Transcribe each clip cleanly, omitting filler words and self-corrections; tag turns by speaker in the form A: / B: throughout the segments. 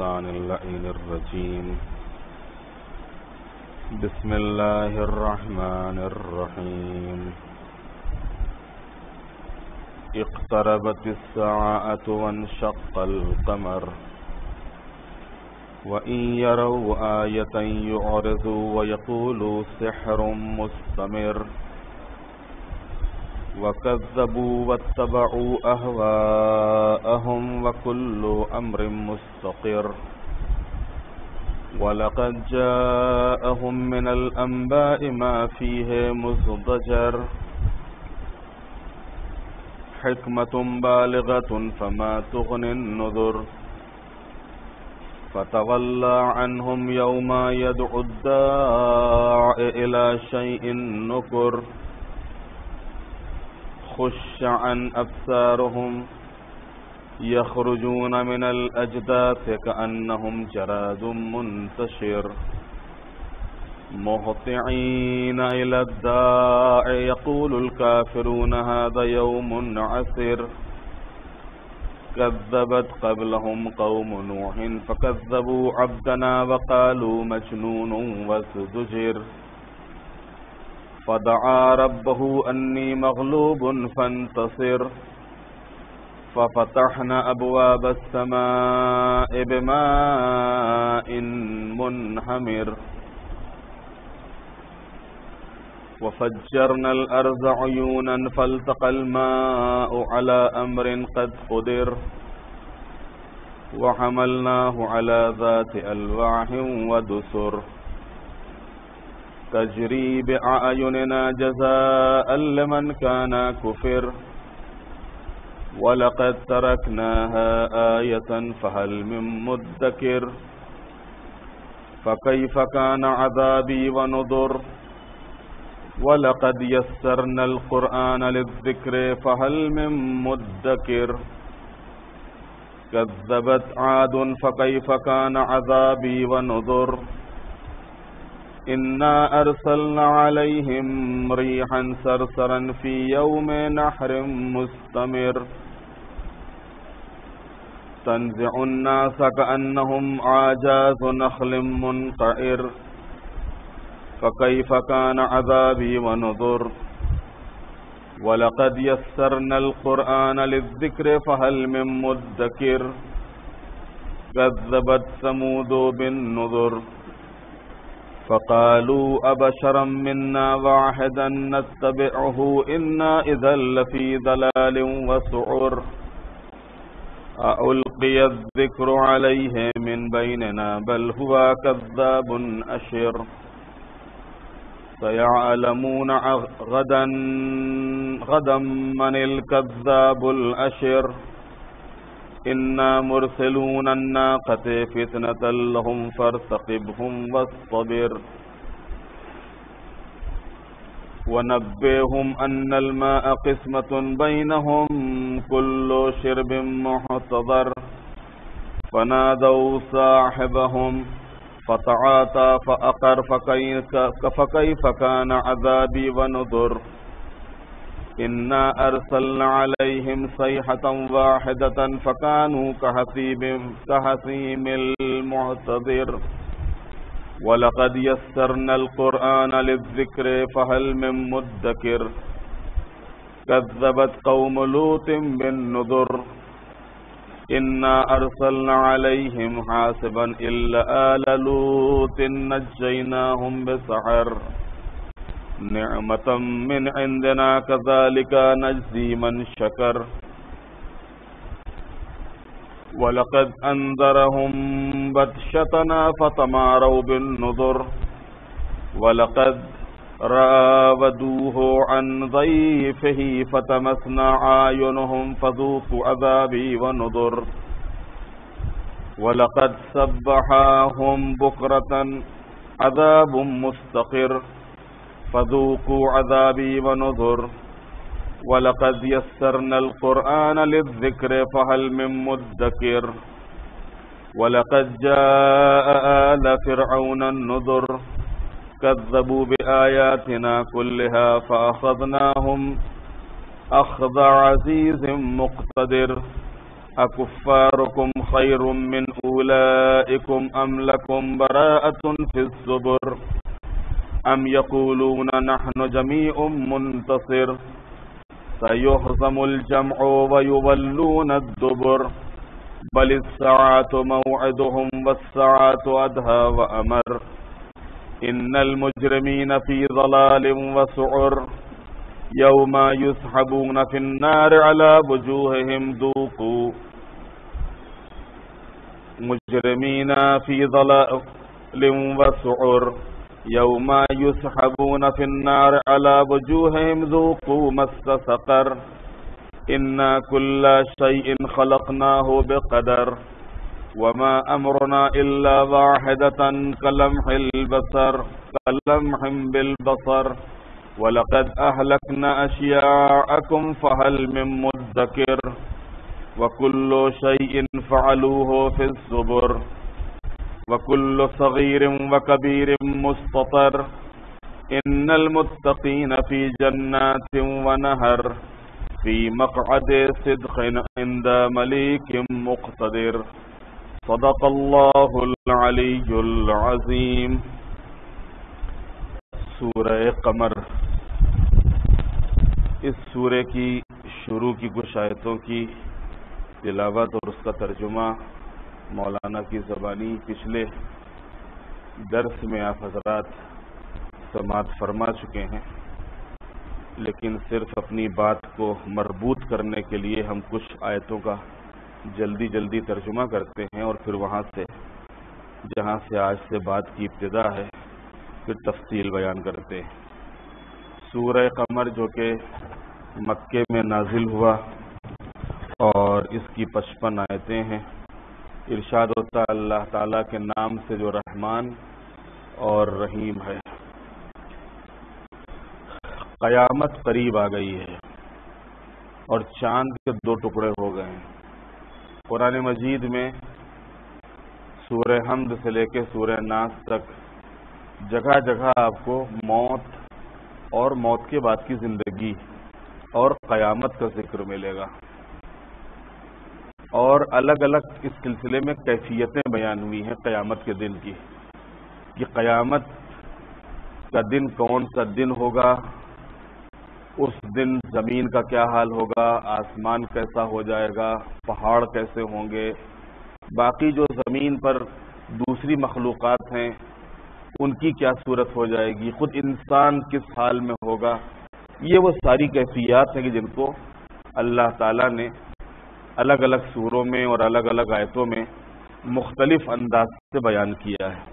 A: الشيطان اللعين الرجيم بسم الله الرحمن الرحيم اقتربت الساعة وانشق القمر وإن يروا آية يعرضوا ويقولوا سحر مستمر وكذبوا واتبعوا أهواءهم وكل أمر مستقر ولقد جاءهم من الأنباء ما فيه مزدجر حكمة بالغة فما تغني النذر فتولى عنهم يوم يدعو الداع إلى شيء نكر خش عن أبصارهم يخرجون من الأجداث كأنهم جراد منتشر مهطعين إلى الداع يقول الكافرون هذا يوم عسر كذبت قبلهم قوم نوح فكذبوا عبدنا وقالوا مجنون وازدجر فدعا ربه أني مغلوب فانتصر ففتحنا أبواب السماء بماء منهمر وفجرنا الأرض عيونا فالتقى الماء على أمر قد قدر وحملناه على ذات ألواح ودسر تجري بأعيننا جزاء لمن كان كفر ولقد تركناها آية فهل من مدكر فكيف كان عذابي ونذر ولقد يسرنا القرآن للذكر فهل من مدكر كذبت عاد فكيف كان عذابي ونذر إنا أرسلنا عليهم ريحا صرصرا في يوم نحر مستمر تنزع الناس كأنهم أعجاز نخل منقعر فكيف كان عذابي ونذر ولقد يسرنا القرآن للذكر فهل من مدكر كذبت ثمود بالنذر فقالوا أبشرا منا واحدا نتبعه إنا إذا لفي ضلال وسعر ألقي الذكر عليه من بيننا بل هو كذاب أشر سيعلمون غدا من الكذاب الأشر إنا مرسلون الناقة فتنة لهم فارتقبهم واصطبر ونبئهم أن الماء قسمة بينهم كل شرب محتضر فنادوا صاحبهم فتعاطى فأقر فكيف كان عذابي ونذر إنا أرسلنا عليهم صيحة واحدة فكانوا كهشيم المعتذر ولقد يسرنا القرآن للذكر فهل من مدكر كذبت قوم لوط بالنذر إنا أرسلنا عليهم حاسبا إلا آل لوط نجيناهم بسحر نعمة من عندنا كذلك نجزي من شكر ولقد أنذرهم بطشتنا فتماروا بالنذر ولقد راودوه عن ضيفه فتمسنا أعينهم فذوقوا عذابي ونذر ولقد سبحاهم بكرة عذاب مستقر فذوقوا عذابي ونذر ولقد يسرنا القرآن للذكر فهل من مدكر ولقد جاء آل فرعون النذر كذبوا بآياتنا كلها فأخذناهم أخذ عزيز مقتدر أكفاركم خير من أولئكم آبائكم أم لكم براءة في الزبر أم يقولون نحن جميع منتصر سيهزم الجمع ويولون الدبر بل الساعة موعدهم والساعة أدهى وأمر إن المجرمين في ضلال وسعر يوم يسحبون في النار على وجوههم ذوقوا مجرمين في ضلال وسعر يوم يسحبون في النار على وجوههم ذوقوا مس سقر إنا كل شيء خلقناه بقدر وما أمرنا إلا واحدة كلمح بالبصر ولقد أهلكنا أشياءكم فهل من مدكر وكل شيء فعلوه في الزبر وكل صغير وكبير مستطر إن المتقين في جنات ونهر في مقعد صدق عند مليك مقتدر صدق اللہ العلی العظیم۔ سورہ قمر، اس سورہ کی شروع کی کچھ آیتوں کی تلاوت اور اس کا ترجمہ مولانا کی زبانی پچھلے درس میں آپ حضرات سماعت فرما چکے ہیں، لیکن صرف اپنی بات کو مربوط کرنے کے لیے ہم کچھ آیتوں کا جلدی ترجمہ کرتے ہیں اور پھر وہاں سے جہاں سے آج سے بات کی ابتدا ہے پھر تفصیل بیان کرتے ہیں۔ سورہ قمر جو کہ مکے میں نازل ہوا اور اس کی 55 آیتیں ہیں۔ ارشاد ہوتا اللہ تعالیٰ کے نام سے جو رحمان اور رحیم ہے۔ قیامت قریب آ گئی ہے اور چاند کے 2 ٹکڑے ہو گئے ہیں۔ قرآن مجید میں سورہ حمد سے لے کے سورہ ناس تک جگہ جگہ آپ کو موت اور موت کے بعد کی زندگی اور قیامت کا ذکر ملے گا، اور الگ الگ اس سلسلے میں کیفیتیں بیان ہوئی ہیں قیامت کے دن کی، کہ قیامت کا دن کون سا دن ہوگا، اس دن زمین کا کیا حال ہوگا، آسمان کیسا ہو جائے گا، پہاڑ کیسے ہوں گے، باقی جو زمین پر دوسری مخلوقات ہیں ان کی کیا صورت ہو جائے گی، خود انسان کس حال میں ہوگا۔ یہ وہ ساری کیفیات ہیں کہ جن کو اللہ تعالیٰ نے الگ الگ سوروں میں اور الگ الگ آیتوں میں مختلف انداز سے بیان کیا ہے،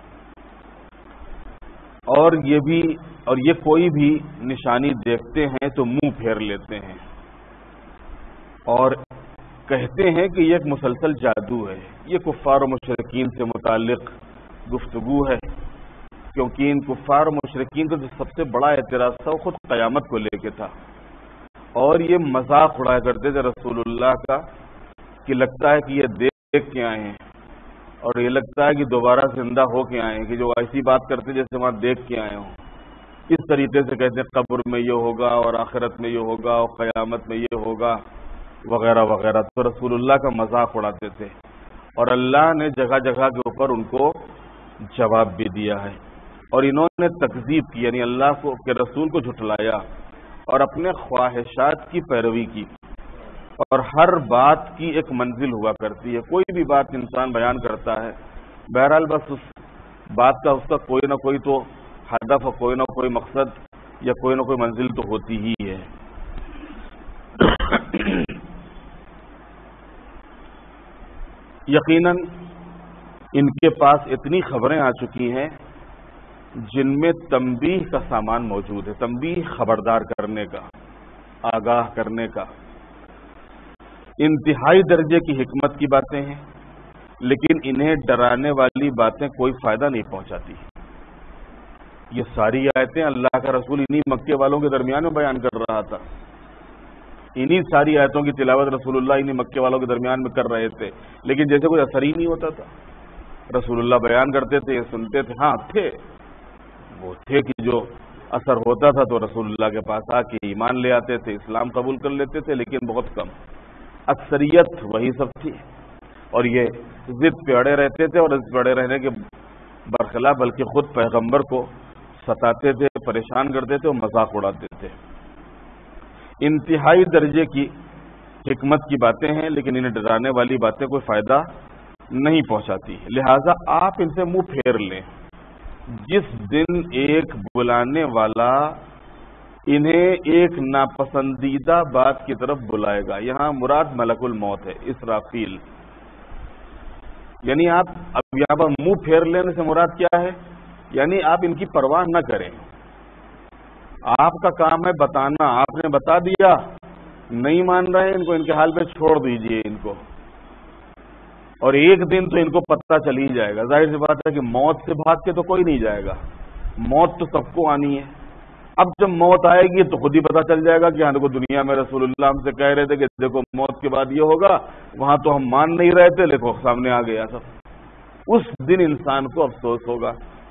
A: اور یہ کوئی بھی نشانی دیکھتے ہیں تو منہ پھیر لیتے ہیں اور کہتے ہیں کہ یہ ایک مسلسل جادو ہے۔ یہ کفار و مشرکین سے متعلق گفتگو ہے، کیونکہ ان کفار و مشرکین کا جو سب سے بڑا اعتراض تھا وہ خود قیامت کو لے کے تھا، اور یہ مذاق اڑایا کرتے تھے رسول اللہ کا کہ لگتا ہے کہ یہ دیکھ کے آئے ہیں اور یہ لگتا ہے کہ دوبارہ زندہ ہو کے آئے ہیں، کہ جو ایسی بات کرتے جیسے وہاں دیکھ کے آئے ہوں۔ اس طریقے سے کہتے ہیں قبر میں یہ ہوگا اور آخرت میں یہ ہوگا اور قیامت میں یہ ہوگا وغیرہ وغیرہ، تو رسول اللہ کا مذاق اڑاتے تھے، اور اللہ نے جگہ جگہ کے اوپر ان کو جواب بھی دیا ہے، اور انہوں نے تکذیب کی، یعنی اللہ کے رسول کو جھٹلایا اور اپنے خواہشات کی پیروی کی، اور ہر بات کی ایک منزل ہوا کرتی ہے۔ کوئی بھی بات انسان بیان کرتا ہے، بہرحال بس اس بات کا اس کا کوئی نہ کوئی تو ہدف اور کوئی نہ کوئی مقصد یا کوئی نہ کوئی منزل تو ہوتی ہی ہے۔ یقیناً ان کے پاس اتنی خبریں آ چکی ہیں جن میں تنبیہ کا سامان موجود ہے، تنبیہ خبردار کرنے کا، آگاہ کرنے کا، انتہائی درجے کی حکمت کی باتیں ہیں، لیکن انہیں ڈرانے والی باتیں کوئی فائدہ نہیں پہنچاتی۔ یہ ساری آیتیں اللہ کا رسول انہی مکے والوں کے درمیان میں بیان کر رہا تھا، انہی ساری آیتوں کی تلاوت رسول اللہ انہی مکے والوں کے درمیان میں کر رہے تھے، لیکن جیسے کوئی اثر ہی نہیں ہوتا تھا۔ رسول اللہ بیان کرتے تھے، سنتے تھے، ہاں وہ تھے کہ جو اثر ہوتا تھا تو رسول اللہ کے پاس آ کے ایمان لے آتے تھے، اسلام قبول کر لیتے تھے، لیکن بہت کم، اکثریت وہی سب تھی۔ اور یہ ضد پہ اڑے رہتے تھے، اور ضد پہ اڑے رہنے کے برخلاف بلکہ خود پیغمبر کو ستاتے تھے، پریشان کرتے تھے اور مذاق اڑاتے تھے۔ انتہائی درجے کی حکمت کی باتیں ہیں، لیکن انہیں ڈرانے والی باتیں کوئی فائدہ نہیں پہنچاتی، لہذا آپ ان سے منہ پھیر لیں۔ جس دن ایک بلانے والا انہیں ایک ناپسندیدہ بات کی طرف بلائے گا، یہاں مراد ملک الموت ہے، اسرافیل، یعنی آپ اب یہاں پر منہ پھیر لینے سے مراد کیا ہے؟ یعنی آپ ان کی پرواہ نہ کریں، آپ کا کام ہے بتانا، آپ نے بتا دیا، نہیں مان رہے ان کو، ان کے حال پہ چھوڑ دیجئے ان کو، اور ایک دن تو ان کو پتہ چل ہی جائے گا۔ ظاہر سی بات ہے کہ موت سے بھاگ کے تو کوئی نہیں جائے گا، موت تو سب کو آنی ہے۔ اب جب موت آئے گی تو خود ہی پتہ چل جائے گا کہ ہاں دیکھو دنیا میں رسول اللہ ہم سے کہہ رہے تھے کہ دیکھو موت کے بعد یہ ہوگا، وہاں تو ہم مان نہیں رہے تھے، دیکھو سامنے آ گیا سب۔ اس دن انسان کو افسوس ہوگا۔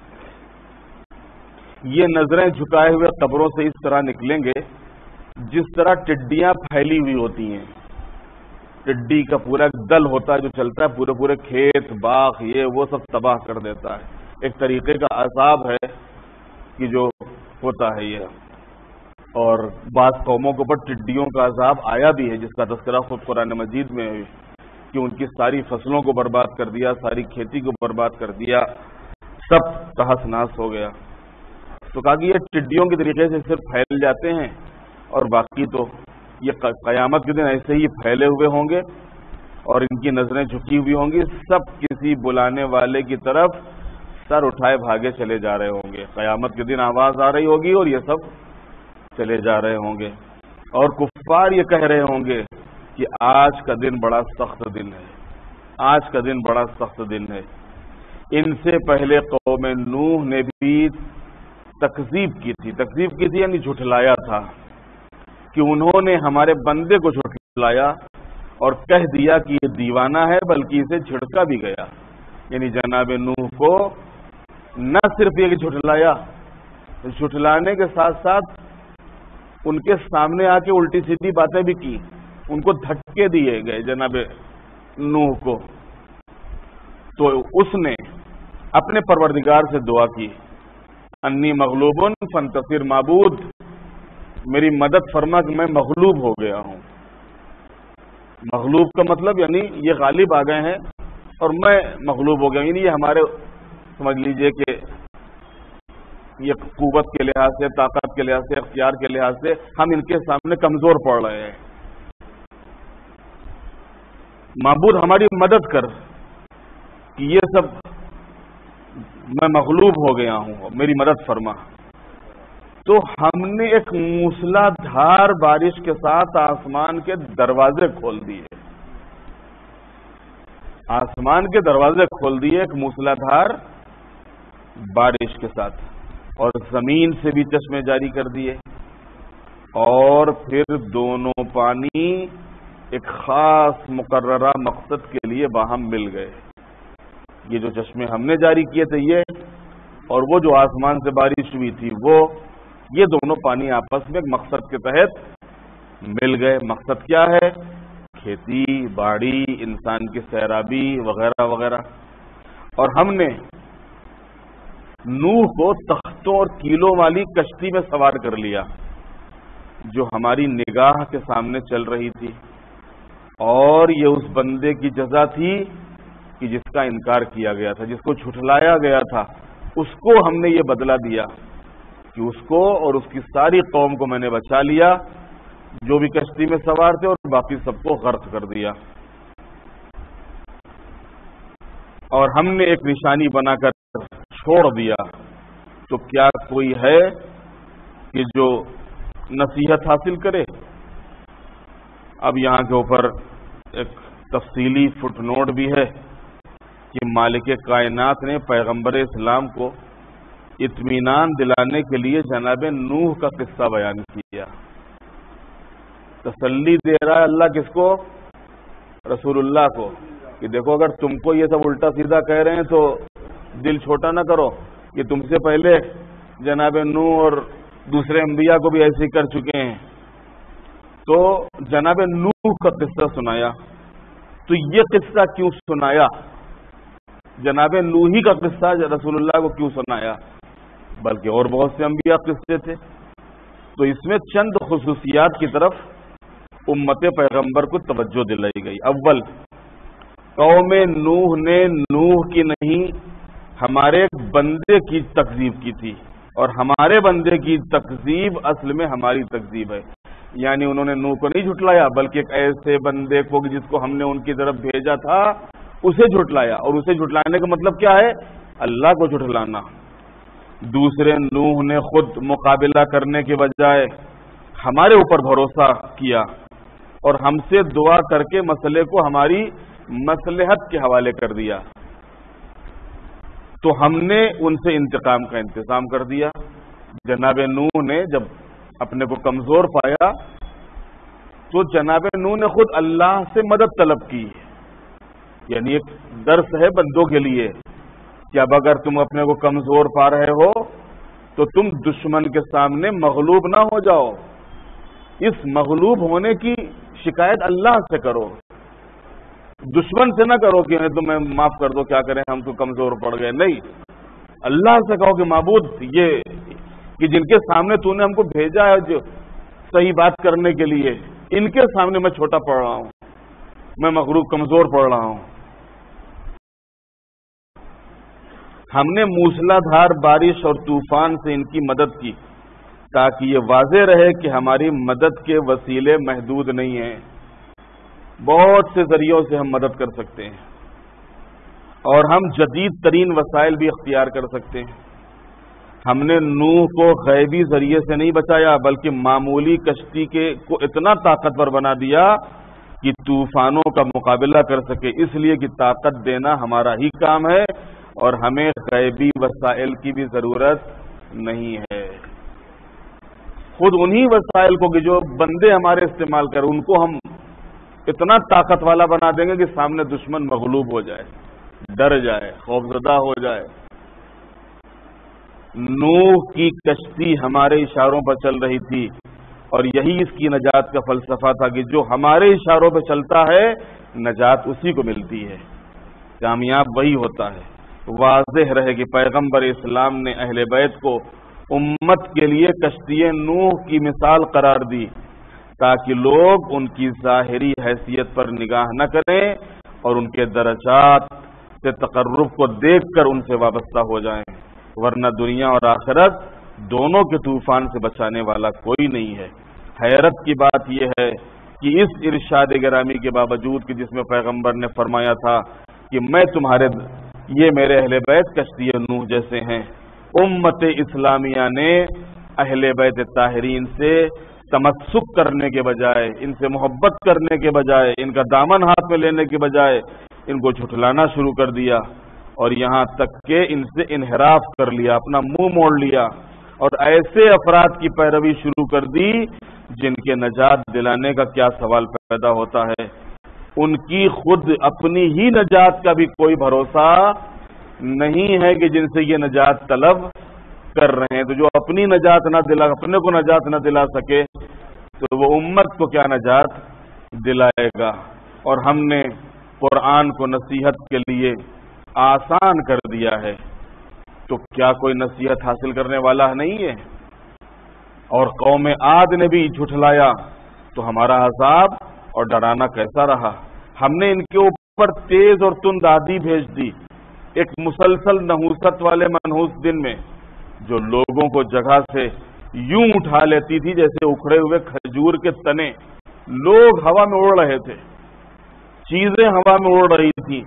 A: یہ نظریں جھکائے ہوئے قبروں سے اس طرح نکلیں گے جس طرح ٹڈیاں پھیلی ہوئی ہوتی ہیں، ٹڈی کا پورا ایک دل ہوتا ہے جو چلتا ہے، پورے پورے کھیت باغ یہ وہ سب تباہ کر دیتا ہے۔ ایک طریقے کا عذاب ہے کہ جو ہوتا ہے یہ، اور بعض قوموں کے اوپر ٹڈیوں کا عذاب آیا بھی ہے، جس کا تذکرہ خود قرآن مجید میں ہے کہ ان کی ساری فصلوں کو برباد کر دیا، ساری کھیتی کو برباد کر دیا، سب تہس ناس ہو گیا۔ تو کہا کہ یہ ٹڈیوں کے طریقے سے صرف پھیل جاتے ہیں، اور باقی تو یہ قیامت کے دن ایسے ہی پھیلے ہوئے ہوں گے اور ان کی نظریں جھکی ہوئی ہوں گی، سب کسی بلانے والے کی طرف سر اٹھائے بھاگے چلے جا رہے ہوں گے۔ قیامت کے دن آواز آ رہی ہوگی اور یہ سب چلے جا رہے ہوں گے، اور کفار یہ کہہ رہے ہوں گے کہ آج کا دن بڑا سخت دن ہے، آج کا دن بڑا سخت دن ہے۔ ان سے پہلے قوم نوح نے بھی تکذیب کی تھی یعنی جھٹلایا تھا، کہ انہوں نے ہمارے بندے کو جھٹلایا اور کہہ دیا کہ یہ دیوانہ ہے، بلکہ اسے جھڑکا بھی گیا۔ یعنی جناب نوح کو نہ صرف یہ کہ جھٹلایا، جھٹلانے کے ساتھ ساتھ ان کے سامنے آ کے الٹی سیدھی باتیں بھی کی، ان کو دھکے دیے گئے جناب نوح کو۔ تو اس نے اپنے پروردگار سے دعا کی، انی مغلوب فانتصر معبود، میری مدد فرما کہ میں مغلوب ہو گیا ہوں۔ مغلوب کا مطلب یعنی یہ غالب آ گئے ہیں اور میں مغلوب ہو گیا، یعنی یہ ہمارے سمجھ لیجئے کہ یہ قوت کے لحاظ سے، طاقت کے لحاظ سے، اختیار کے لحاظ سے ہم ان کے سامنے کمزور پڑ رہے ہیں۔ معبود ہماری مدد کر کہ یہ سب میں مغلوب ہو گیا ہوں، میری مدد فرما۔ تو ہم نے ایک موسلا دھار بارش کے ساتھ آسمان کے دروازے کھول دیے، آسمان کے دروازے کھول دیے ایک موسلا دھار بارش کے ساتھ، اور زمین سے بھی چشمے جاری کر دیے، اور پھر دونوں پانی ایک خاص مقررہ مقصد کے لیے باہم مل گئے۔ یہ جو چشمے ہم نے جاری کیے تھے یہ، اور وہ جو آسمان سے بارش ہوئی تھی وہ، یہ دونوں پانی آپس میں ایک مقصد کے تحت مل گئے۔ مقصد کیا ہے؟ کھیتی باڑی، انسان کی سیرابی وغیرہ وغیرہ۔ اور ہم نے نوح کو تختوں اور کیلوں والی کشتی میں سوار کر لیا جو ہماری نگاہ کے سامنے چل رہی تھی، اور یہ اس بندے کی جزا تھی کہ جس کا انکار کیا گیا تھا، جس کو جھٹلایا گیا تھا، اس کو ہم نے یہ بدلہ دیا کہ اس کو اور اس کی ساری قوم کو میں نے بچا لیا، جو بھی کشتی میں سوار تھے، اور باقی سب کو غرق کر دیا۔ اور ہم نے ایک نشانی بنا کر چھوڑ دیا، تو کیا کوئی ہے کہ جو نصیحت حاصل کرے؟ اب یہاں کے اوپر ایک تفصیلی فٹ نوٹ بھی ہے کہ مالک کائنات نے پیغمبر اسلام کو اطمینان دلانے کے لیے جناب نوح کا قصہ بیان کیا۔ تسلی دے رہا ہے اللہ کس کو؟ رسول اللہ کو، کہ دیکھو اگر تم کو یہ سب الٹا سیدھا کہہ رہے ہیں تو دل چھوٹا نہ کرو، یہ تم سے پہلے جناب نوح اور دوسرے انبیاء کو بھی ایسے ہی کر چکے ہیں۔ تو جناب نوح کا قصہ سنایا۔ تو یہ قصہ کیوں سنایا؟ جناب نوحی کا قصہ رسول اللہ کو کیوں سنایا، بلکہ اور بہت سے انبیاء قصے تھے. تو اس میں چند خصوصیات کی طرف امت پیغمبر کو توجہ دلائی گئی. اول، قوم نوح نے نوح کی نہیں ہمارے ایک بندے کی تکذیب کی تھی، اور ہمارے بندے کی تکذیب اصل میں ہماری تکذیب ہے. یعنی انہوں نے نوح کو نہیں جھٹلایا، بلکہ ایک ایسے بندے کو جس کو ہم نے ان کی طرف بھیجا تھا اسے جھٹلایا. اور اسے جھٹلانے کا مطلب کیا ہے؟ اللہ کو جھٹلانا. دوسرے، نوح نے خود مقابلہ کرنے کے بجائے ہمارے اوپر بھروسہ کیا اور ہم سے دعا کر کے مسئلے کو ہماری مصلحت کے حوالے کر دیا، تو ہم نے ان سے انتقام کا انتظام کر دیا. جناب نوح نے جب اپنے کو کمزور پایا تو جناب نوح نے خود اللہ سے مدد طلب کی. یعنی ایک درس ہے بندوں کے لیے کہ اب اگر تم اپنے کو کمزور پا رہے ہو تو تم دشمن کے سامنے مغلوب نہ ہو جاؤ. اس مغلوب ہونے کی شکایت اللہ سے کرو، دشمن سے نہ کرو کہ تمہیں معاف کر دو، کیا کریں ہم تو کمزور پڑ گئے. نہیں، اللہ سے کہو کہ معبود یہ کہ جن کے سامنے تو نے ہم کو بھیجا ہے جو صحیح بات کرنے کے لیے، ان کے سامنے میں چھوٹا پڑ رہا ہوں، میں مغلوب کمزور پڑ رہا ہوں. ہم نے موسلا دھار بارش اور طوفان سے ان کی مدد کی تاکہ یہ واضح رہے کہ ہماری مدد کے وسیلے محدود نہیں ہیں، بہت سے ذریعوں سے ہم مدد کر سکتے ہیں اور ہم جدید ترین وسائل بھی اختیار کر سکتے ہیں. ہم نے نوح کو غیبی ذریعے سے نہیں بچایا بلکہ معمولی کشتی کو اتنا طاقتور بنا دیا کہ طوفانوں کا مقابلہ کر سکے. اس لیے کہ طاقت دینا ہمارا ہی کام ہے اور ہمیں غیبی وسائل کی بھی ضرورت نہیں ہے. خود انہی وسائل کو کہ جو بندے ہمارے استعمال کریں ان کو ہم اتنا طاقت والا بنا دیں گے کہ سامنے دشمن مغلوب ہو جائے، ڈر جائے، خوفزدہ ہو جائے. نوح کی کشتی ہمارے اشاروں پر چل رہی تھی اور یہی اس کی نجات کا فلسفہ تھا کہ جو ہمارے اشاروں پہ چلتا ہے نجات اسی کو ملتی ہے، کامیاب وہی ہوتا ہے. واضح رہے کہ پیغمبر اسلام نے اہل بیت کو امت کے لیے کشتی نوح کی مثال قرار دی تاکہ لوگ ان کی ظاہری حیثیت پر نگاہ نہ کریں اور ان کے درجات سے تقرب کو دیکھ کر ان سے وابستہ ہو جائیں، ورنہ دنیا اور آخرت دونوں کے طوفان سے بچانے والا کوئی نہیں ہے. حیرت کی بات یہ ہے کہ اس ارشاد گرامی کے باوجود کہ جس میں پیغمبر نے فرمایا تھا کہ میں یہ میرے اہل بیت کشتی نوح جیسے ہیں، امت اسلامیہ نے اہل بیت طاہرین سے تمسک کرنے کے بجائے، ان سے محبت کرنے کے بجائے، ان کا دامن ہاتھ میں لینے کے بجائے ان کو جھٹلانا شروع کر دیا اور یہاں تک کہ ان سے انحراف کر لیا، اپنا منہ موڑ لیا اور ایسے افراد کی پیروی شروع کر دی جن کے نجات دلانے کا کیا سوال پیدا ہوتا ہے. ان کی خود اپنی ہی نجات کا بھی کوئی بھروسہ نہیں ہے کہ جن سے یہ نجات طلب کر رہے ہیں. تو جو اپنی نجات اپنے کو نجات نہ دلا سکے تو وہ امت کو کیا نجات دلائے گا. اور ہم نے قرآن کو نصیحت کے لیے آسان کر دیا ہے تو کیا کوئی نصیحت حاصل کرنے والا نہیں ہے؟ اور قوم عاد نے بھی جھٹلایا تو ہمارا عذاب اور ڈرانا کیسا رہا. ہم نے ان کے اوپر تیز اور تند آندھی بھیج دی، ایک مسلسل نحوست والے منحوس دن میں جو لوگوں کو جگہ سے یوں اٹھا لیتی تھی جیسے اکھڑے ہوئے کھجور کے تنے. لوگ ہوا میں اڑ رہے تھے، چیزیں ہوا میں اڑ رہی تھیں.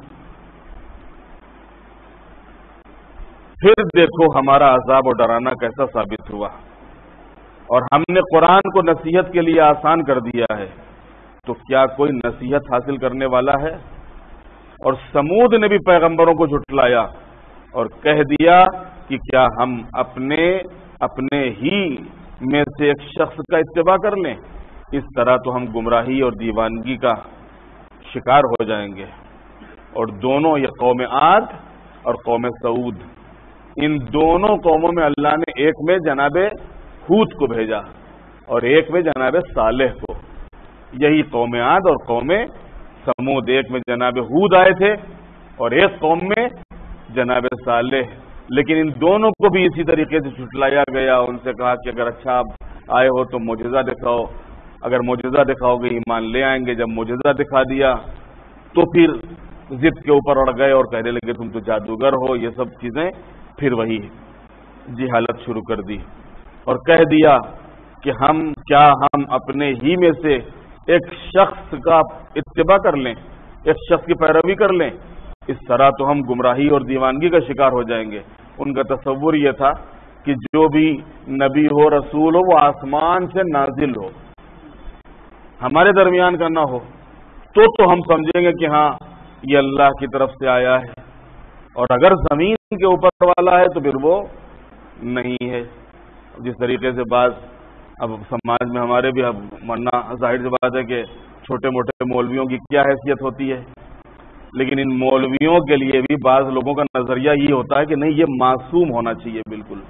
A: پھر دیکھو ہمارا عذاب اور ڈرانا کیسا ثابت ہوا. اور ہم نے قرآن کو نصیحت کے لیے آسان کر دیا ہے تو کیا کوئی نصیحت حاصل کرنے والا ہے؟ اور سمود نے بھی پیغمبروں کو جھٹلایا اور کہہ دیا کہ کیا ہم اپنے ہی میں سے ایک شخص کا اتباع کر لیں؟ اس طرح تو ہم گمراہی اور دیوانگی کا شکار ہو جائیں گے. اور دونوں یہ قوم عاد اور قوم سعود، ان دونوں قوموں میں اللہ نے ایک میں جناب ہود کو بھیجا اور ایک میں جناب صالح کو. یہی قوم عاد اور قوم سمود، ایک میں جناب ہود آئے تھے اور ایک قوم میں جناب صالح، لیکن ان دونوں کو بھی اسی طریقے سے جھٹلایا گیا. ان سے کہا کہ اگر اچھا آپ آئے ہو تو معجزہ دکھاؤ، اگر معجزہ دکھاؤ گے ایمان لے آئیں گے. جب معجزہ دکھا دیا تو پھر ضد کے اوپر اڑ گئے اور کہنے لگے تم تو جادوگر ہو. یہ سب چیزیں پھر وہی جہالت شروع کر دی اور کہہ دیا کہ ہم اپنے ہی میں سے ایک شخص کا اتباع کر لیں، ایک شخص کی پیروی کر لیں، اس طرح تو ہم گمراہی اور دیوانگی کا شکار ہو جائیں گے. ان کا تصور یہ تھا کہ جو بھی نبی ہو، رسول ہو، وہ آسمان سے نازل ہو، ہمارے درمیان کا نہ ہو، تو ہم سمجھیں گے کہ ہاں یہ اللہ کی طرف سے آیا ہے، اور اگر زمین کے اوپر والا ہے تو پھر وہ نہیں ہے. جس طریقے سے بعض اب سماج میں ہمارے بھی ورنہ ظاہر سی بات ہے کہ چھوٹے موٹے مولویوں کی کیا حیثیت ہوتی ہے، لیکن ان مولویوں کے لیے بھی بعض لوگوں کا نظریہ یہ ہوتا ہے کہ نہیں، یہ معصوم ہونا چاہیے، بالکل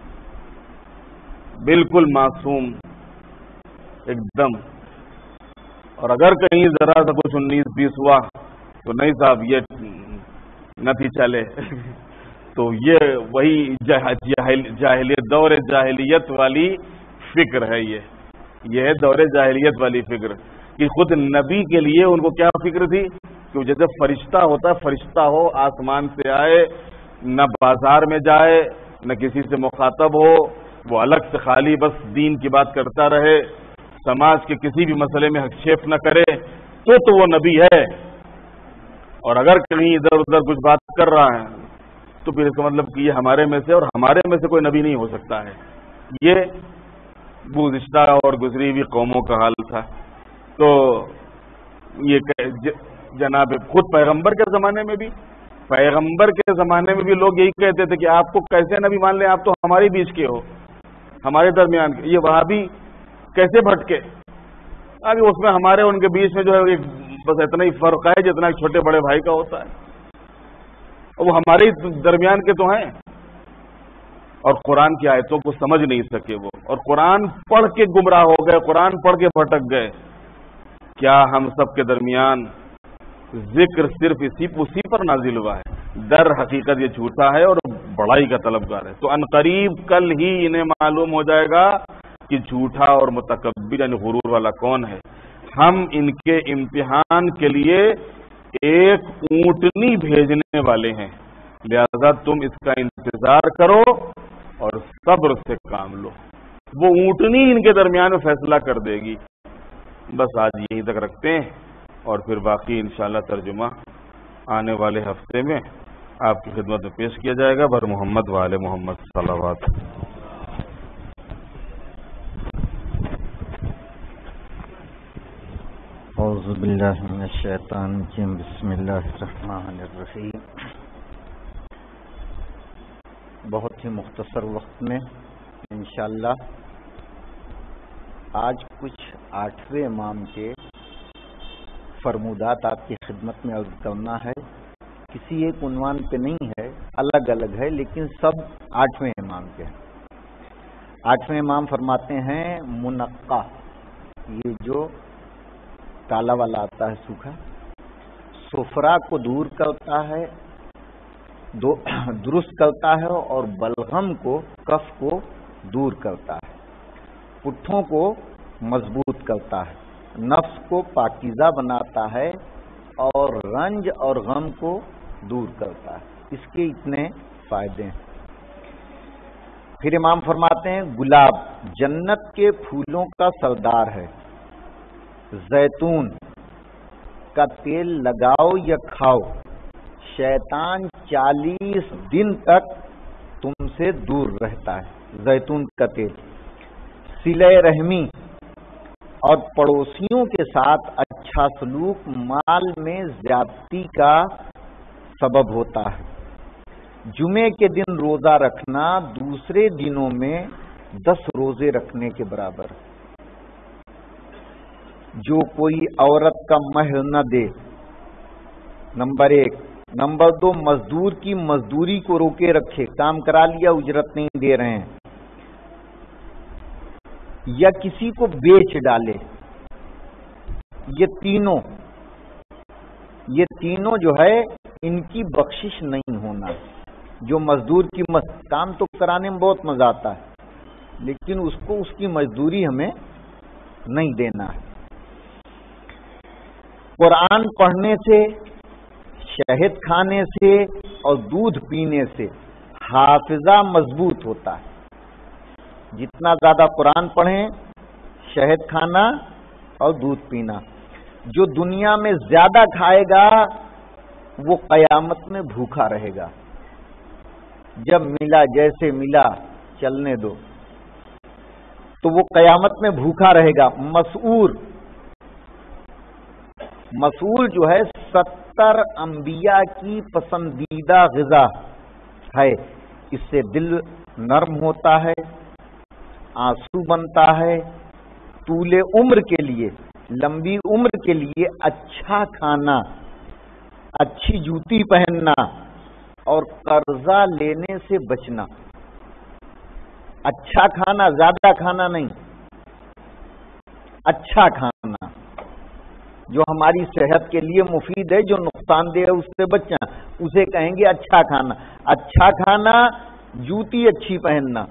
A: بالکل معصوم ایک دم. اور اگر کہیں ذرا سا کچھ 19-20 ہوا تو نہیں صاحب یہ نہ تھی چلے. تو یہ وہی جاہلیت، دور جاہلیت والی فکر ہے. یہ ہے دور جاہلیت والی فکر کہ خود نبی کے لیے ان کو کیا فکر تھی کہ جیسے فرشتہ ہوتا ہے، فرشتہ ہو، آسمان سے آئے، نہ بازار میں جائے، نہ کسی سے مخاطب ہو، وہ الگ سے خالی بس دین کی بات کرتا رہے، سماج کے کسی بھی مسئلے میں ہستیپ نہ کرے، تو وہ نبی ہے. اور اگر کہیں ادھر ادھر کچھ بات کر رہا ہے تو پھر اس کا مطلب کہ یہ ہمارے میں سے، اور ہمارے میں سے کوئی نبی نہیں ہو سکتا ہے. یہ گزشتہ اور گزری ہوئی قوموں کا حال تھا. تو یہ جناب خود پیغمبر کے زمانے میں بھی لوگ یہی کہتے تھے کہ آپ کو کیسے نبی مان لیں، آپ تو ہمارے بیچ کے ہو، ہمارے درمیان کے. یہ وہابی کیسے بھٹکے؟ ابھی اس میں ہمارے ان کے بیچ میں جو ہے بس اتنا ہی فرق ہے جتنا ایک چھوٹے بڑے بھائی کا ہوتا ہے، وہ ہمارے درمیان کے تو ہیں. اور قرآن کی آیتوں کو سمجھ نہیں سکے وہ، اور قرآن پڑھ کے گمراہ ہو گئے، قرآن پڑھ کے بھٹک گئے. کیا ہم سب کے درمیان ذکر صرف اسی پر نازل ہوا ہے؟ در حقیقت یہ جھوٹا ہے اور بڑائی کا طلبگار ہے. تو عنقریب کل ہی انہیں معلوم ہو جائے گا کہ جھوٹا اور متکبر یعنی غرور والا کون ہے. ہم ان کے امتحان کے لیے ایک اونٹنی بھیجنے والے ہیں، لہذا تم اس کا انتظار کرو اور صبر سے کام لو. وہ اونٹنی ان کے درمیان میں فیصلہ کر دے گی. بس آج یہیں تک رکھتے ہیں اور پھر باقی انشاءاللہ ترجمہ آنے والے ہفتے میں آپ کی خدمت میں پیش کیا جائے گا. بر محمد وآل محمد صلوات.
B: اعوذ باللہ من الشیطان الرجیم. بسم اللہ الرحمن الرحیم. بہت ہی مختصر وقت میں انشاءاللہ آج کچھ 8ویں امام کے فرمودات آپ کی خدمت میں عرض کرنا ہے. کسی ایک عنوان پہ نہیں ہے، الگ الگ ہے، لیکن سب 8ویں امام کے ہیں. 8ویں امام فرماتے ہیں منقہ، یہ جو کالا والا آتا ہے سوکھا، سفرا کو دور کرتا ہے، درست کرتا ہے، اور بلغم کو، کف کو دور کرتا ہے، پٹھوں کو مضبوط کرتا ہے، نفس کو پاکیزہ بناتا ہے، اور رنج اور غم کو دور کرتا ہے. اس کے اتنے فائدے ہیں. پھر امام فرماتے ہیں گلاب جنت کے پھولوں کا سردار ہے. زیتون کا تیل لگاؤ یا کھاؤ، شیطان 40 دن تک تم سے دور رہتا ہے. زیتون کا تیل. صلہ رحمی اور پڑوسیوں کے ساتھ اچھا سلوک مال میں زیادتی کا سبب ہوتا ہے. جمعے کے دن روزہ رکھنا دوسرے دنوں میں 10 روزے رکھنے کے برابر. جو کوئی عورت کا مہر نہ دے، نمبر 1. نمبر 2، مزدور کی مزدوری کو روکے رکھے، کام کرا لیا تاجرت نہیں دے رہے ہیں، یا کسی کو بیچ ڈالے. یہ تینوں جو ہے ان کی بخشش نہیں ہونا. جو مزدور کی کام تو کرانے میں بہت مزہ آتا ہے، لیکن اس کو اس کی مزدوری ہمیں نہیں دینا ہے۔ قرآن پڑھنے سے، شہد کھانے سے اور دودھ پینے سے حافظہ مضبوط ہوتا ہے۔ جتنا زیادہ قرآن پڑھیں، شہد کھانا اور دودھ پینا۔ جو دنیا میں زیادہ کھائے گا وہ قیامت میں بھوکا رہے گا۔ جب ملا جیسے ملا چلنے دو، تو وہ قیامت میں بھوکا رہے گا۔ مسعور جو ہے 70 انبیاء کی پسندیدہ غذا ہے۔ اس سے دل نرم ہوتا ہے، آنسو بنتا ہے، طول عمر کے لیے، لمبی عمر کے لیے اچھا کھانا، اچھی جوتی پہننا اور قرضہ لینے سے بچنا۔ اچھا کھانا، زیادہ کھانا نہیں، اچھا کھانا جو ہماری صحت کے لیے مفید ہے، جو نقصان دہ ہے اس سے بچنا، اسے کہیں گے اچھا کھانا۔ اچھا کھانا، جوتی اچھی پہننا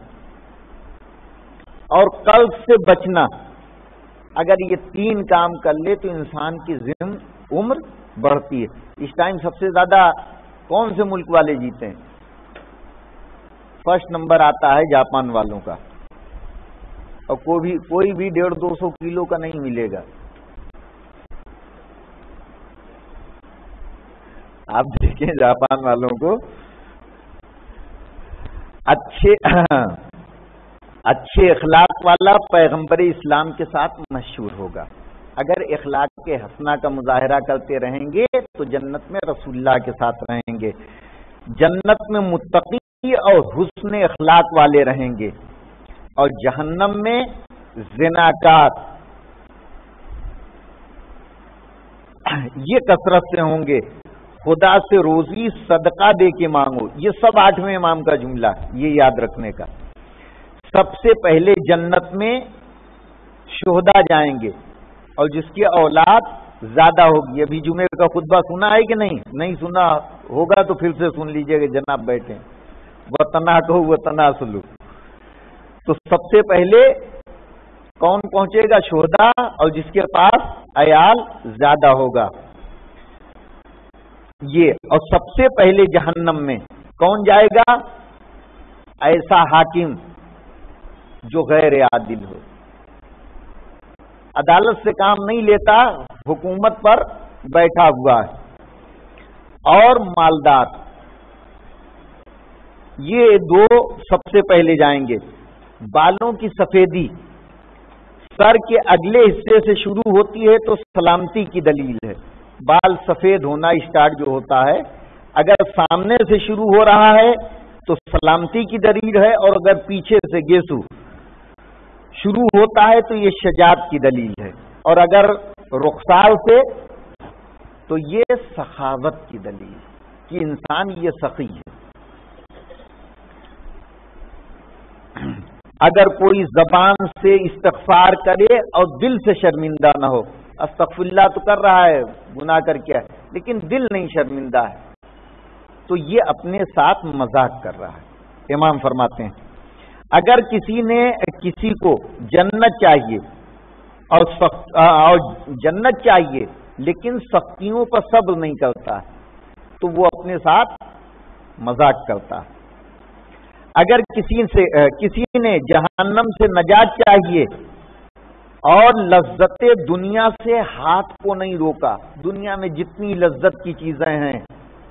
B: اور قرض سے بچنا۔ اگر یہ 3 کام کر لے تو انسان کی عمر بڑھتی ہے۔ اس ٹائم سب سے زیادہ کون سے ملک والے جیتے ہیں؟ فرسٹ نمبر آتا ہے جاپان والوں کا، اور کوئی بھی 150-200 کلو کا نہیں ملے گا۔ آپ دیکھیں جاپان والوں کو، اچھے اخلاق والا پیغمبر اسلام کے ساتھ مشہور ہوگا۔ اگر اخلاق کے حسنہ کا مظاہرہ کرتے رہیں گے تو جنت میں رسول اللہ کے ساتھ رہیں گے، جنت میں متقی اور حسن اخلاق والے رہیں گے، اور جہنم میں زناکار یہ کثرت سے ہوں گے۔ خدا سے روزی صدقہ دے کے مانگو، یہ سب 8ویں امام کا جملہ، یہ یاد رکھنے کا۔ سب سے پہلے جنت میں شہداء جائیں گے، اور جس کی اولاد زیادہ ہوگی۔ ابھی جمعے کا خطبہ سنا ہے کہ نہیں سنا ہوگا تو پھر سے سن لیجئے کہ جناب بیٹھے، وطنا کو وطنا سلو۔ تو سب سے پہلے کون پہنچے گا؟ شہداء، اور جس کے پاس عیال زیادہ ہوگا یہ۔ اور سب سے پہلے جہنم میں کون جائے گا؟ ایسا حاکم جو غیر عادل ہو، عدالت سے کام نہیں لیتا، حکومت پر بیٹھا ہوا ہے، اور مالدار، یہ 2 سب سے پہلے جائیں گے۔ بالوں کی سفیدی سر کے اگلے حصے سے شروع ہوتی ہے تو سلامتی کی دلیل ہے۔ بال سفید ہونا اسٹارٹ جو ہوتا ہے، اگر سامنے سے شروع ہو رہا ہے تو سلامتی کی دلیل ہے، اور اگر پیچھے سے گیسو شروع ہوتا ہے تو یہ شجاعت کی دلیل ہے، اور اگر رخسار سے تو یہ سخاوت کی دلیل کہ انسان یہ سخی ہے۔ اگر کوئی زبان سے استغفار کرے اور دل سے شرمندہ نہ ہو، استغفر اللہ تو کر رہا ہے گناہ کر کے، لیکن دل نہیں شرمندہ ہے، تو یہ اپنے ساتھ مذاق کر رہا ہے۔ امام فرماتے ہیں اگر کسی کو جنت چاہیے اور جنت چاہیے لیکن سختیوں پر صبر نہیں کرتا تو وہ اپنے ساتھ مذاق کرتا ہے۔ اگر کسی نے جہنم سے نجات چاہیے اور لذت دنیا سے ہاتھ کو نہیں روکا، دنیا میں جتنی لذت کی چیزیں ہیں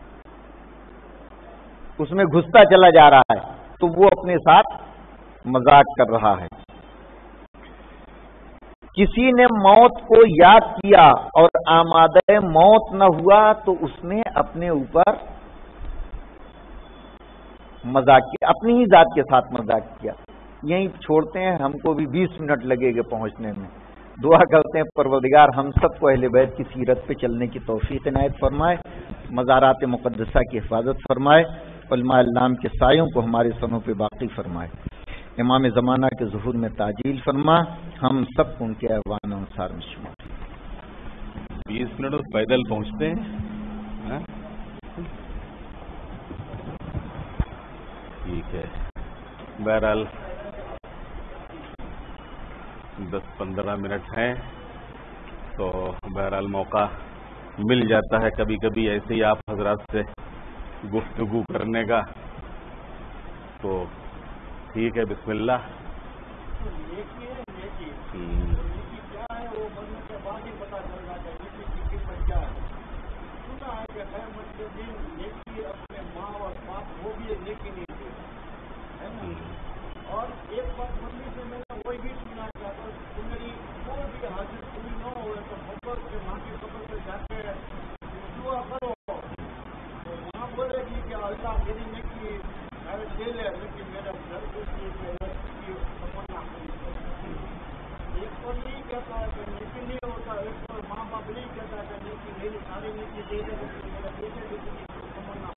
B: اس میں گھستا چلا جا رہا ہے، تو وہ اپنے ساتھ مذاق کر رہا ہے۔ کسی نے موت کو یاد کیا اور آمادہ موت نہ ہوا تو اس نے اپنے اوپر مذاق کیا، اپنی ہی ذات کے ساتھ مذاق کیا۔ یہیں چھوڑتے ہیں، ہم کو بھی 20 منٹ لگے گے پہنچنے میں۔ دعا کرتے ہیں پروردگار ہم سب کو اہل بیت کی سیرت پہ چلنے کی توفیق عنایت فرمائے، مزارات مقدسہ کی حفاظت فرمائے، علماء النام کے سایوں کو ہمارے سنوں پہ باقی فرمائے، امام زمانہ کے ظہور میں تعجیل فرما، ہم سب کو ان کے ایوان انصار میں شمار۔
A: 20 منٹ پیدل پہنچتے ہیں۔ ٹھیک ہے، بہرحال 10-15 منٹ ہیں تو بہرحال موقع مل جاتا ہے کبھی کبھی ایسے ہی آپ حضرات سے گفتگو کرنے کا، تو ٹھیک ہے، بسم اللہ۔
C: اور ایک بات مندی سے میں نے وہی بھی سنا تھا تو میری کوئی بھی حاضر پوری نہ ہو تو محبت سے ماں کی قبر سے جا کے دعا کرو تو وہاں بولے گی کہ اللہ میری نیکی دے لے، لیکن میرا گھر کی تمنا ایک پر نہیں کہتا ہے کہ نیکی نہیں ہوتا، ایک پر ماں باپ نہیں کہتا کہ نیکی میری ساری نیکی دے دے، لیکن میرا بیٹے کی تمنا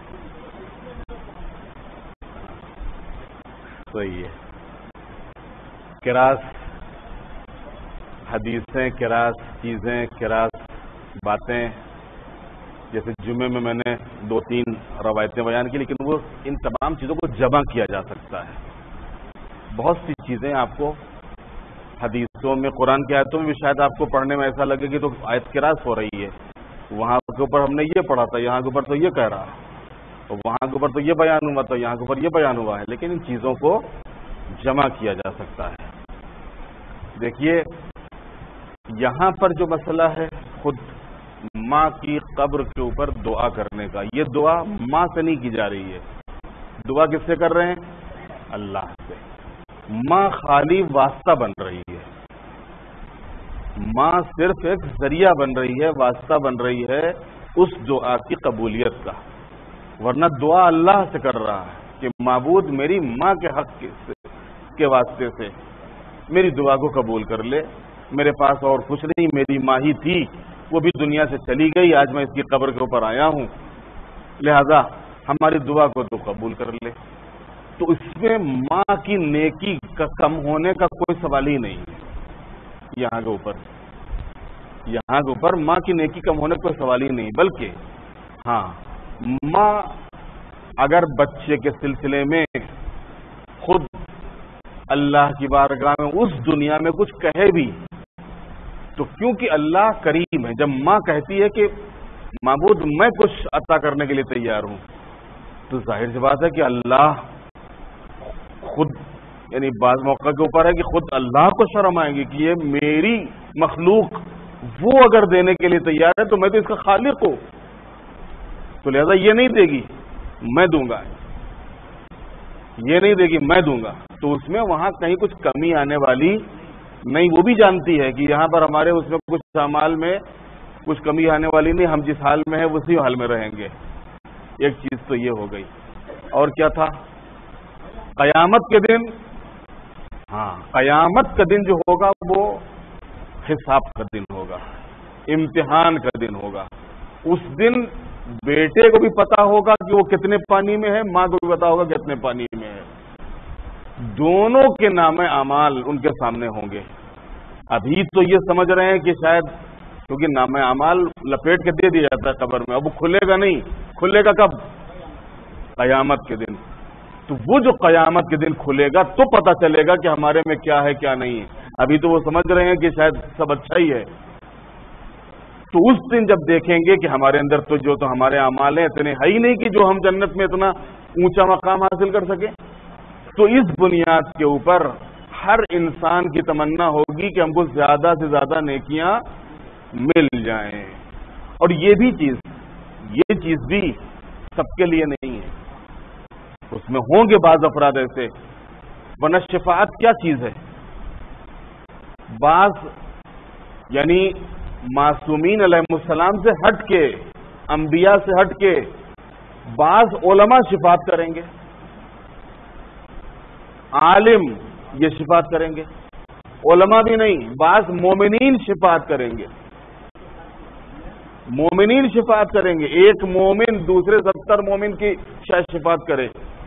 A: صحیح ہے۔ کراس حدیثیں، کراس چیزیں، کراس باتیں، جیسے جمعے میں نے 2-3 روایتیں بیان کی، لیکن وہ ان تمام چیزوں کو جمع کیا جا سکتا ہے۔ بہت سی چیزیں آپ کو حدیثوں میں، قرآن کی آیتوں میں بھی شاید آپ کو پڑھنے میں ایسا لگے کہ تو آیت کراس ہو رہی ہے، وہاں کے اوپر ہم نے یہ پڑھا تھا، یہاں کے اوپر تو یہ کہہ رہا ہے، وہاں کے اوپر تو یہ بیان ہوا تھا، یہاں کے اوپر یہ بیان ہوا ہے، لیکن ان چیزوں کو جمع کیا جا سکتا ہے۔ دیکھیے یہاں پر جو مسئلہ ہے خود ماں کی قبر کے اوپر دعا کرنے کا، یہ دعا ماں سے نہیں کی جا رہی ہے، دعا کس سے کر رہے ہیں؟ اللہ سے۔ ماں خالی واسطہ بن رہی ہے، ماں صرف ایک ذریعہ بن رہی ہے، واسطہ بن رہی ہے اس دعا کی قبولیت کا، ورنہ دعا اللہ سے کر رہا ہے کہ معبود میری ماں کے حق کے واسطے سے میری دعا کو قبول کر لے، میرے پاس اور کچھ نہیں، میری ماں ہی تھی، وہ بھی دنیا سے چلی گئی، آج میں اس کی قبر کے اوپر آیا ہوں، لہذا ہماری دعا کو تو قبول کر لے۔ تو اس میں ماں کی نیکی کا کم ہونے کا کوئی سوال ہی نہیں ہے، یہاں کے اوپر ماں کی نیکی کم ہونے کا کوئی سوال ہی نہیں، بلکہ ہاں ماں اگر بچے کے سلسلے میں خود اللہ کی بارگاہ میں اس دنیا میں کچھ کہے بھی تو کیونکہ اللہ کریم ہے، جب ماں کہتی ہے کہ معبود میں کچھ عطا کرنے کے لیے تیار ہوں، تو ظاہر سی بات ہے کہ اللہ خود، یعنی بعض موقع کے اوپر ہے کہ خود اللہ کو شرم آئے گی کہ یہ میری مخلوق وہ اگر دینے کے لیے تیار ہے تو میں تو اس کا خالق ہوں، تو لہذا یہ نہیں دے گی میں دوں گا، یہ نہیں دے گی میں دوں گا، تو اس میں وہاں کہیں کچھ کمی آنے والی نہیں، وہ بھی جانتی ہے کہ یہاں پر ہمارے اس میں کچھ اعمال میں کچھ کمی آنے والی نہیں، ہم جس حال میں ہیں اسی حال میں رہیں گے۔ ایک چیز تو یہ ہو گئی، اور کیا تھا؟ قیامت کے دن، ہاں قیامت کا دن جو ہوگا وہ حساب کا دن ہوگا، امتحان کا دن ہوگا۔ اس دن بیٹے کو بھی پتا ہوگا کہ وہ کتنے پانی میں ہے، ماں کو بھی پتا ہوگا کتنے پانی میں ہے، دونوں کے نام اعمال ان کے سامنے ہوں گے۔ ابھی تو یہ سمجھ رہے ہیں کہ شاید کیونکہ نام اعمال لپیٹ کے دے دیا جاتا ہے قبر میں، اب وہ کھلے گا نہیں، کھلے گا کب؟ قیامت کے دن۔ تو وہ جو قیامت کے دن کھلے گا تو پتا چلے گا کہ ہمارے میں کیا ہے کیا نہیں ہے، ابھی تو وہ سمجھ رہے ہیں کہ شاید سب اچھا ہی ہے۔ تو اس دن جب دیکھیں گے کہ ہمارے اندر تو جو تو ہمارے اعمال ہیں اتنے ہے ہی نہیں کہ جو ہم جنت میں اتنا اونچا مقام حاصل کر سکیں، تو اس بنیاد کے اوپر ہر انسان کی تمنا ہوگی کہ ہم کو زیادہ سے زیادہ نیکیاں مل جائیں۔ اور یہ چیز بھی سب کے لیے نہیں ہے، اس میں ہوں گے بعض افراد ایسے، ورنہ شفاعت کیا چیز ہے؟ بعض یعنی معصومین علیہ السلام سے ہٹ کے، انبیاء سے ہٹ کے بعض علماء شفاعت کریں گے، عالم یہ شفاعت کریں گے، علماء بھی نہیں، بعض مومنین شفاعت کریں گے، مومنین شفاعت کریں گے، ایک مومن دوسرے 70 مومن کی شاید شفاعت کرے،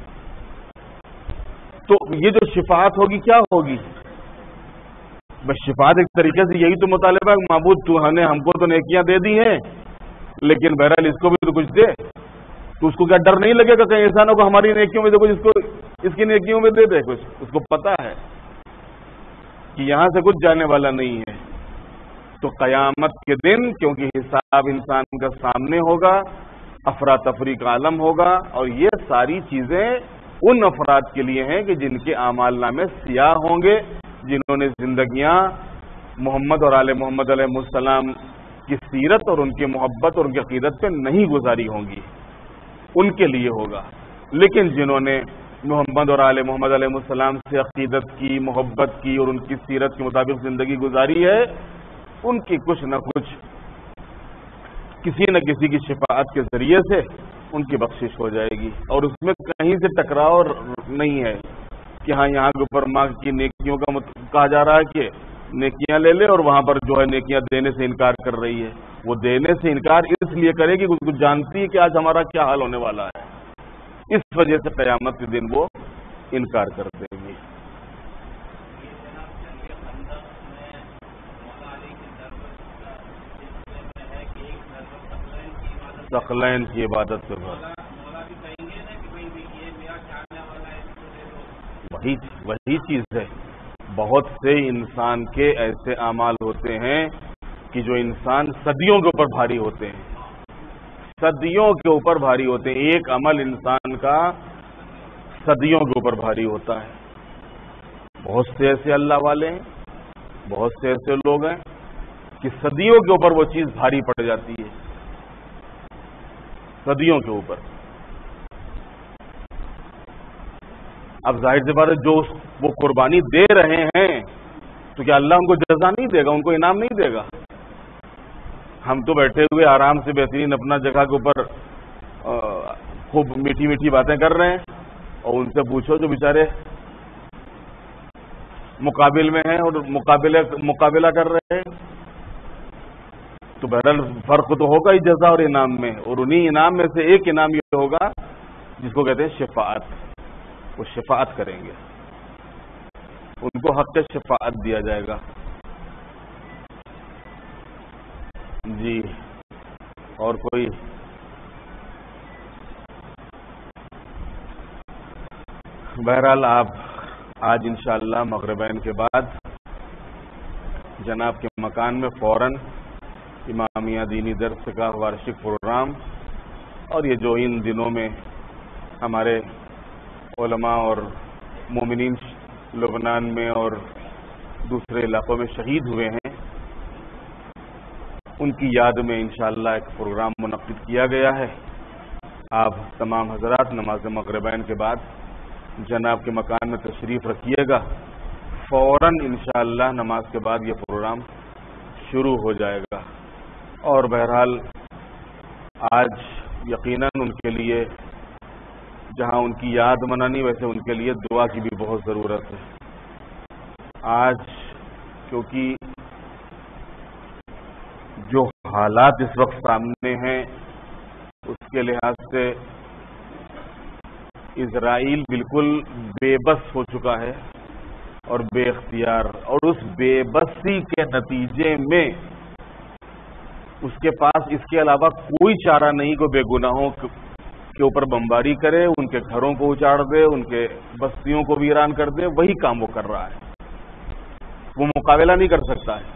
A: تو یہ جو شفاعت ہوگی کیا ہوگی؟ بس شفاعت ایک طریقے سے یہی تو مطالبہ ہے، معبود تو ہم کو تو نیکیاں دے دی ہیں لیکن بہرحال اس کو بھی تو کچھ دے، تو اس کو کیا ڈر نہیں لگے گا کہیں انسانوں کو ہماری نیکیوں میں سے کچھ اس کو اس کی نیکیوں میں دے دے کچھ، اس کو پتا ہے کہ یہاں سے کچھ جانے والا نہیں ہے. تو قیامت کے دن کیونکہ حساب انسان کا سامنے ہوگا، افراتفری کا عالم ہوگا، اور یہ ساری چیزیں ان افراد کے لیے ہیں کہ جن کے اعمال نامے سیاہ ہوں گے، جنہوں نے زندگیاں محمد اور آل محمد علیہ السلام کی سیرت اور ان کی محبت اور ان کی عقیدت پہ نہیں گزاری ہوں گی، ان کے لیے ہوگا. لیکن جنہوں نے محمد اور آل محمد علیہ السلام سے عقیدت کی، محبت کی اور ان کی سیرت کے مطابق زندگی گزاری ہے، ان کی کچھ نہ کچھ کسی نہ کسی کی شفاعت کے ذریعے سے ان کی بخشش ہو جائے گی. اور اس میں کہیں سے ٹکراؤ نہیں ہے کہ ہاں یہاں کے اوپر ماں کی نیکیوں کا کہا جا رہا ہے کہ نیکیاں لے لے، اور وہاں پر جو ہے نیکیاں دینے سے انکار کر رہی ہے. وہ دینے سے انکار اس لیے کرے گی کہ جانتی ہے کہ آج ہمارا کیا حال ہونے والا ہے. اس وجہ سے قیامت کے دن وہ انکار کر دیں گے. ثقلین کی عبادت سے وہی چیز ہے. بہت سے انسان کے ایسے اعمال ہوتے ہیں کہ جو انسان صدیوں کے اوپر بھاری ہوتے ہیں، صدیوں کے اوپر بھاری ہوتے ہیں. ایک عمل انسان کا صدیوں کے اوپر بھاری ہوتا ہے. بہت سے ایسے اللہ والے ہیں، بہت سے ایسے لوگ ہیں کہ صدیوں کے اوپر وہ چیز بھاری پڑ جاتی ہے، صدیوں کے اوپر. اب ظاہر سی بات ہے جو وہ قربانی دے رہے ہیں تو کیا اللہ ان کو جزا نہیں دے گا، ان کو انعام نہیں دے گا؟ ہم تو بیٹھے ہوئے آرام سے بہترین اپنا جگہ کے اوپر خوب میٹھی میٹھی باتیں کر رہے ہیں، اور ان سے پوچھو جو بیچارے مقابل میں ہیں اور مقابلہ کر رہے ہیں، تو بہرحال فرق تو ہوگا ہی جزا اور انعام میں. اور انہی انعام میں سے ایک انعام یہ ہوگا جس کو کہتے ہیں شفاعت. وہ شفاعت کریں گے، ان کو حق شفاعت دیا جائے گا. جی اور کوئی؟ بہرحال آپ آج انشاءاللہ مغربین کے بعد جناب کے مکان میں فوراً امامیہ دینی درس کا وارشک پروگرام، اور یہ جو ان دنوں میں ہمارے علماء اور مومنین لبنان میں اور دوسرے علاقوں میں شہید ہوئے ہیں، ان کی یاد میں انشاءاللہ ایک پروگرام منعقد کیا گیا ہے. آپ تمام حضرات نماز مغربین کے بعد جناب کے مکان میں تشریف رکھیے گا. فوراً انشاءاللہ نماز کے بعد یہ پروگرام شروع ہو جائے گا. اور بہرحال آج یقیناً ان کے لیے جہاں ان کی یاد منانی، ویسے ان کے لیے دعا کی بھی بہت ضرورت ہے. آج کیونکہ جو حالات اس وقت سامنے ہیں اس کے لحاظ سے اسرائیل بالکل بے بس ہو چکا ہے اور بے اختیار، اور اس بے بسی کے نتیجے میں اس کے پاس اس کے علاوہ کوئی چارہ نہیں کہ بے گناہوں کے اوپر بمباری کرے، ان کے گھروں کو اجاڑ دے، ان کے بستیوں کو ویران کر دے. وہی کام وہ کر رہا ہے. وہ مقابلہ نہیں کر سکتا ہے،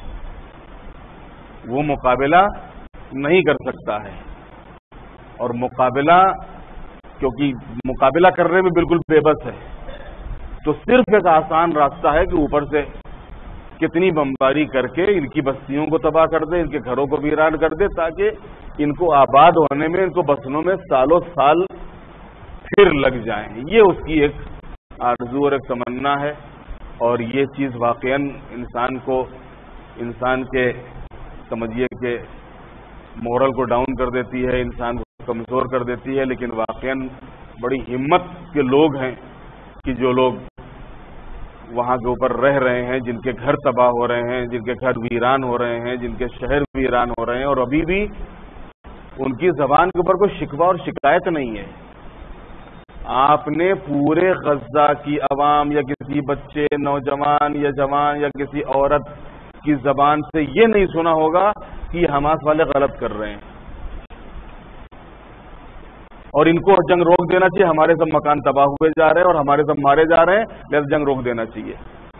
A: وہ مقابلہ نہیں کر سکتا ہے. اور مقابلہ کیونکہ مقابلہ کرنے میں بالکل بے بس ہے، تو صرف ایک آسان راستہ ہے کہ اوپر سے کتنی بمباری کر کے ان کی بستیوں کو تباہ کر دے، ان کے گھروں کو ویران کر دے، تاکہ ان کو آباد ہونے میں، ان کو بسنوں میں سالوں سال پھر لگ جائیں. یہ اس کی ایک آرزو اور ایک تمنا ہے. اور یہ چیز واقعاً انسان کے سمجھیے کہ مورل کو ڈاؤن کر دیتی ہے، انسان کو کمزور کر دیتی ہے. لیکن واقعاً بڑی ہمت کے لوگ ہیں کہ جو لوگ وہاں کے اوپر رہ رہے ہیں، جن کے گھر تباہ ہو رہے ہیں، جن کے گھر ویران ہو رہے ہیں، جن کے شہر ویران ہو رہے ہیں، اور ابھی بھی ان کی زبان کے اوپر کوئی شکوہ اور شکایت نہیں ہے. آپ نے پورے غزہ کی عوام یا کسی بچے، نوجوان یا جوان یا کسی عورت کی زبان سے یہ نہیں سنا ہوگا کہ حماس والے غلط کر رہے ہیں. اور ان کو جنگ روک دینا چاہیے. ہمارے سب مکان تباہ ہوئے جا رہے ہیں اور ہمارے سب مارے جا رہے ہیں, لہذا جنگ روک دینا چاہیے.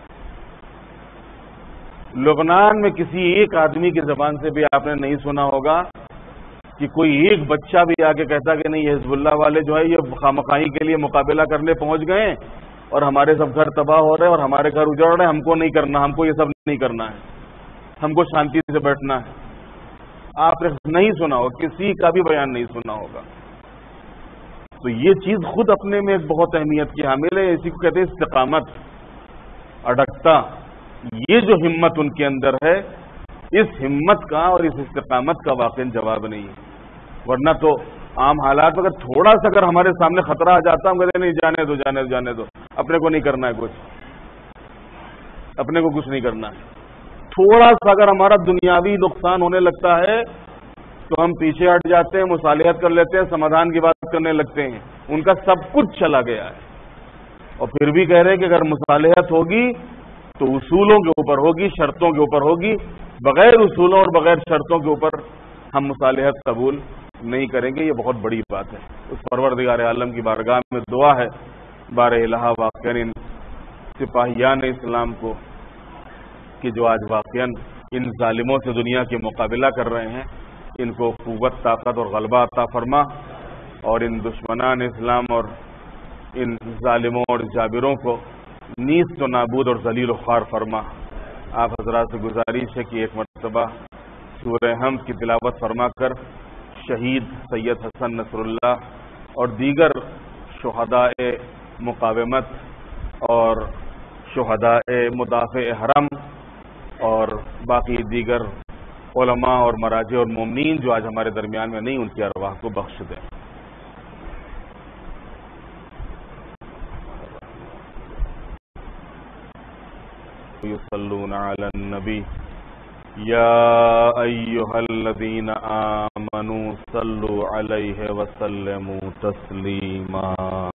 A: لبنان میں کسی ایک آدمی کی زبان سے بھی آپ نے نہیں سنا ہوگا کہ کوئی ایک بچہ بھی آ کے کہتا کہ نہیں, یہ حزب اللہ والے جو ہے یہ خامخواہی کے لیے مقابلہ کرنے پہنچ گئے ہیں اور ہمارے سب گھر تباہ ہو رہے ہیں اور ہمارے گھر اجڑ رہے ہیں, ہم کو نہیں کرنا, ہم کو یہ سب نہیں کرنا ہے, ہم کو شانتی سے بیٹھنا ہے. آپ نے نہیں سنا ہوگا, کسی کا بھی بیان نہیں سنا ہوگا. تو یہ چیز خود اپنے میں ایک بہت اہمیت کی حامل ہے. اسی کو کہتے ہیں استقامت, اڈکتا. یہ جو ہمت ان کے اندر ہے, اس ہمت کا اور اس استقامت کا واقعی جواب نہیں ہے. ورنہ تو عام حالات اگر تھوڑا سا اگر ہمارے سامنے خطرہ آ جاتا, ہم کہتے ہیں نہیں جانے دو جانے دو جانے دو, اپنے کو نہیں کرنا ہے کچھ, اپنے کو کچھ نہیں کرنا ہے. تھوڑا سا اگر ہمارا دنیاوی نقصان ہونے لگتا ہے تو ہم پیچھے ہٹ جاتے ہیں, مصالحت کر لیتے ہیں, سمادھان کی بات کرنے لگتے ہیں. ان کا سب کچھ چلا گیا ہے اور پھر بھی کہہ رہے ہیں کہ اگر مصالحت ہوگی تو اصولوں کے اوپر ہوگی, شرطوں کے اوپر ہوگی. بغیر اصولوں اور بغیر شرطوں کے اوپر ہم مصالحت قبول نہیں کریں گے. یہ بہت بڑی بات ہے. اس پروردگار عالم کی بارگاہ میں دعا ہے بار الہ واقعا ان سپاہیان اسلام کو کہ جو آج واقعا ان ظالموں سے دنیا کے مقابلہ کر رہے ہیں, ان کو قوت, طاقت اور غلبہ عطا فرما, اور ان دشمنان اسلام اور ان ظالموں اور جابروں کو نیست و نابود اور ذلیل و خوار فرما. آپ حضرات سے گزارش ہے کہ ایک مرتبہ سورہ حمد کی تلاوت فرما کر شہید سید حسن نصر اللہ اور دیگر شہداء مقاومت اور شہداء مدافع حرم اور باقی دیگر علماء اور مراجع اور مومنین جو آج ہمارے درمیان میں نہیں, ان کی ارواح کو بخش دیں. یصلون علی النبی یا ایھا الذین آمنوا صلوا علیہ وسلموا تسلیما.